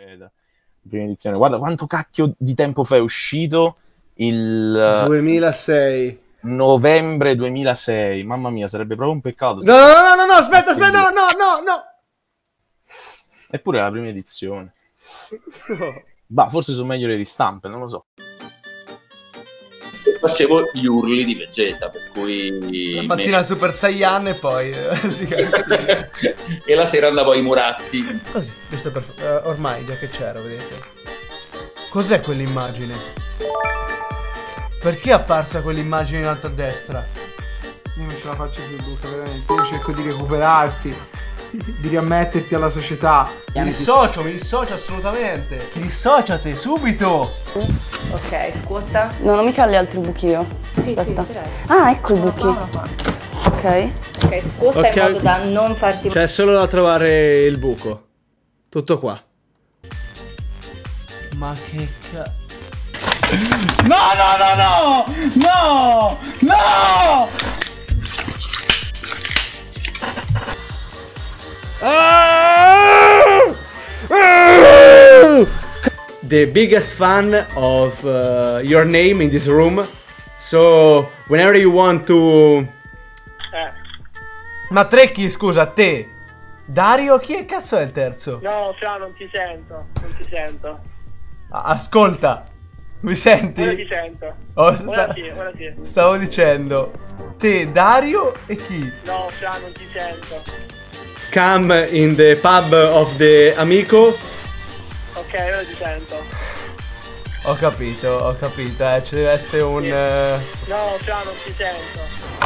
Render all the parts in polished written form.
succeda. Prima edizione. Guarda quanto cacchio di tempo fa è uscito il 2006. novembre 2006. Mamma mia, sarebbe proprio un peccato. No, aspetta, no. Eppure è la prima edizione. Bah, forse sono meglio le ristampe, non lo so. Facevo gli urli di Vegeta, per cui... La mattina Super Saiyan e poi... e la sera andavo ai Murazzi. Così, questo è perfetto. Ormai, già che c'ero, vedete. Cos'è quell'immagine? Perché è apparsa quell'immagine in alto a destra? Io non ce la faccio più, Luca, veramente. Io cerco di recuperarti, di riammetterti alla società. Mi dissocio assolutamente. Dissociate, subito! Ok, scuotta. Non ho mica gli altri buchi io. Sì, Aspetta. sì, ce l'hai. Ah, ecco i buchi. Ok. Ok, scuotta in modo da non farti... C'è solo da trovare il buco. Tutto qua. Ma che cazzo... No! The biggest fan of your name in this room. So whenever you want to... Ma Trecchi, scusa, te. Dario, chi cazzo è il terzo? No, Fra, non ti sento. Ascolta, mi senti? Ora ti sento. Ora sì. Stavo dicendo, te, Dario e chi? No, Fra, non ti sento. Come in the pub of the amico. Ok, ora ti sento. Ho capito, ci deve essere un... No, Fra, non ti sento.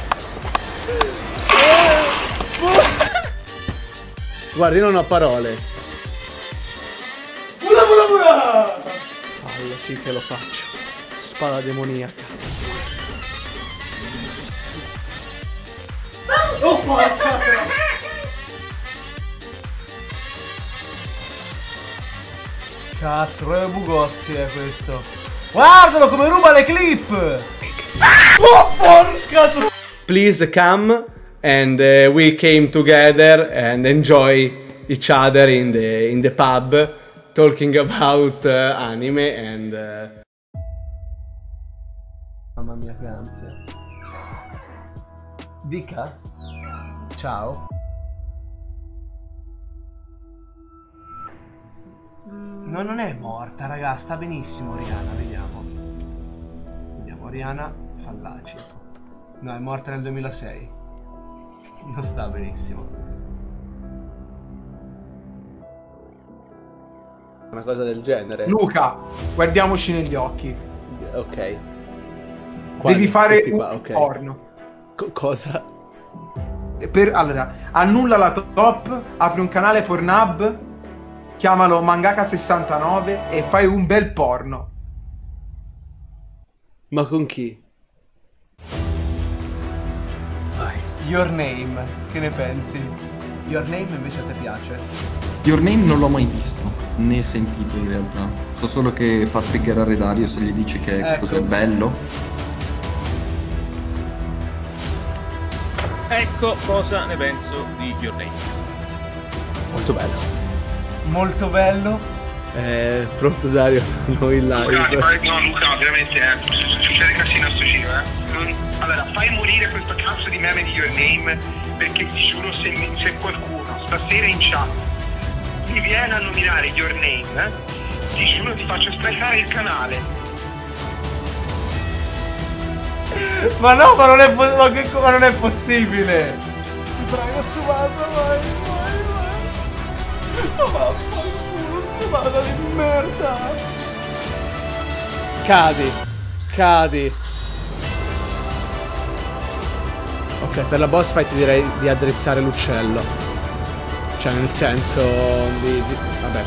Guarda, io non ho parole. Bula! Allora sì che lo faccio. Spada demoniaca. Oh, porca! Cazzo, proprio Bugozzi è questo. Guardalo come ruba le clip! Oh, porca! Please come and we came together and enjoy each other in the pub talking about anime and... Mamma mia che ansia. Dica. Ciao. No, non è morta, raga, sta benissimo Rihanna, vediamo. Vediamo, Rihanna fallaci. No, è morta nel 2006. Non sta benissimo. Una cosa del genere. Luca, guardiamoci negli occhi. Ok. Devi fare un qua? Okay. porno. Cosa? Allora, annulla la top, apri un canale Pornhub, chiamalo Mangaka69 e fai un bel porno. Ma con chi? Vai. Your Name, che ne pensi? Your Name invece a te piace? Your Name non l'ho mai visto, né sentito in realtà. So solo che fa triggerare Dario se gli dici che Ecco. cos'è bello. Ecco cosa ne penso di Your Name. Molto bello. Molto bello. Pronto Dario, sono in live. No, Luca, veramente, succede casino a sto giro, Allora, fai morire questo cazzo di meme di Your Name, perché ti giuro, se qualcuno stasera in chat mi viene a nominare Your Name, ti giuro ti faccio strafare il canale. Ma no, ma non è possibile. Ti prego, Tsubasa, vai. Ma vaffanculo, Tsubasa di merda. Cadi. Ok, per la boss fight direi di addrizzare l'uccello. Cioè, nel senso vabbè.